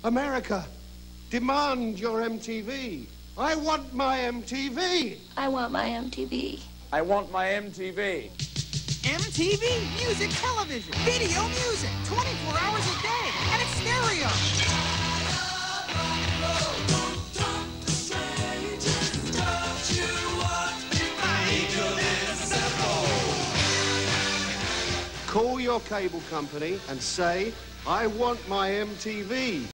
America, demand your MTV. I want my MTV. I want my MTV. I want my MTV. MTV, music, television, video music, 24 hours a day, and it's stereo. Call your cable company and say, I want my MTV.